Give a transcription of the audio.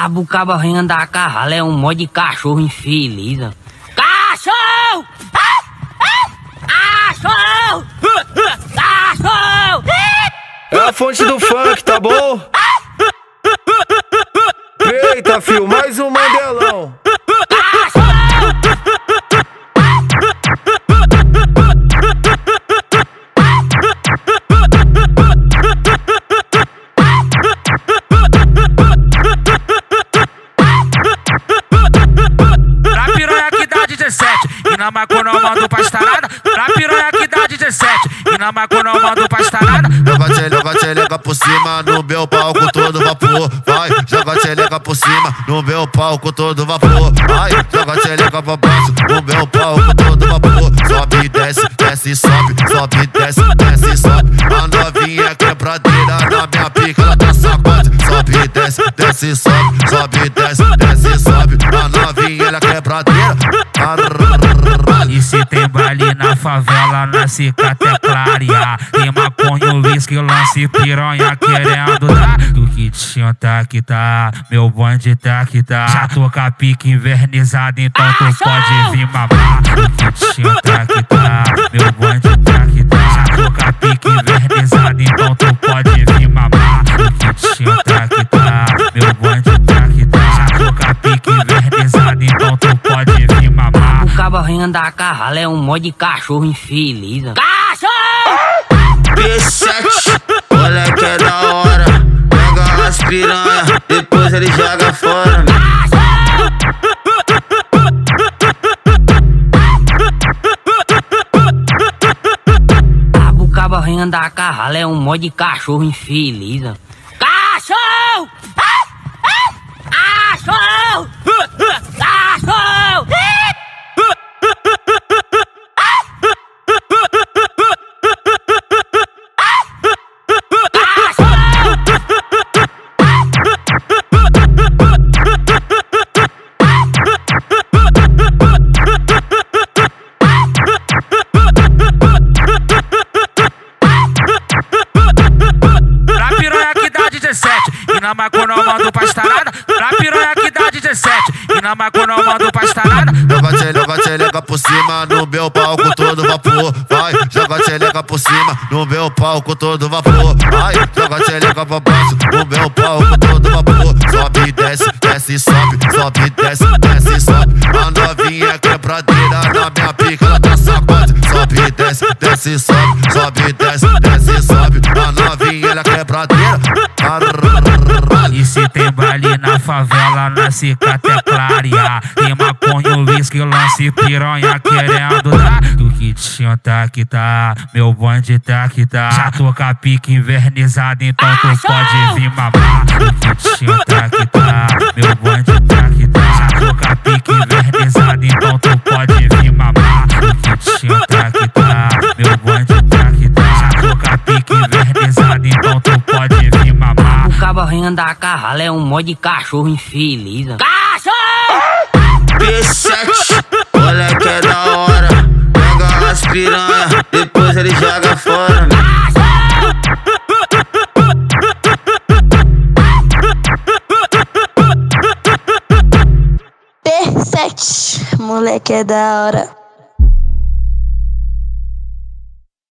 Cabo vem andar a cavalo, é um monte de cachorro infeliz. Cachorro! Cachorro! Cachorro! É a fonte do funk, tá bom? Eita, fio, mais um Mandelão. Pra piranha que dá 17 e na macona eu mando pra estalada. Pra piranha que dá 17 e na macona eu mando pra estalada. Joga tchelega por cima no meu palco todo vapor. Vai, joga tchelega por cima no meu palco todo vapor. Vai, joga tchelega pra baixo no meu palco todo vapor. Sobe e desce, desce e sobe, sobe e desce, desce e sobe. A novinha quebradeira na minha pica ela tá sacode. Sobe e desce, desce e sobe, sobe e desce, desce e sobe. A novinha ela quebradeira. E se tem baile na favela, na cicaté clarear. Tem maconha, uísque, lance, piranha querendo dar. Do que tinha tá que tá, meu bonde tá que tá. Já tô com a pique invernizada, então tu pode vir mamar. Do que tinha tá que tá, meu bonde tá que tá. Já tô com a pique invernizada, então tu pode vir mamar. Do que tinha tá que tá, meu bonde tá que tá. Já tô com a pique invernizada, então tu pode vir mamar. Cabo vem andar a cavalo, é um monte de cachorro infeliz. Cachorro! P7, moleque é da hora. Pega as piranha, depois ele joga fora. Cabo vem andar a cavalo, é um monte de cachorro infeliz. Cachorro! Cachorro! Cachorro! E na macona eu mando pra estalada. Pra piranha que dá 17 e na macona eu mando pra estalada. Joga tchelega por cima no meu palco todo vapor. Vai, joga tchelega por cima no meu palco todo vapor. Vai, joga tchelega pra baixo no meu palco todo vapor. Sobe e desce, desce e sobe, sobe e desce, desce e sobe. A novinha quebradeira na minha pica ela tá sacode. Sobe e desce, desce e sobe, sobe e desce, desce e sobe. A novinha ela quebradeira. E se tem baile na favela, na cicaté clarear. Tem maconha, uísque, lance, piranha querendo dar. Do que tinha tá que tá, meu bonde tá que tá. Já tô com a pique invernizada, então tu pode vir mamar. Do que tinha tá que tá, meu bonde tá que tá. Já tô com a pique invernizada, então tu pode vir mamar. Do que tinha tá que tá, meu bonde tá que tá. Já tô com a pique invernizada, então tu pode vir mamar. Cabo vem andar a cavalo, é um monte de cachorro infeliz. Cachorro! P7, moleque é da hora. Pega as piranha, depois ele joga fora. P7, moleque é da hora.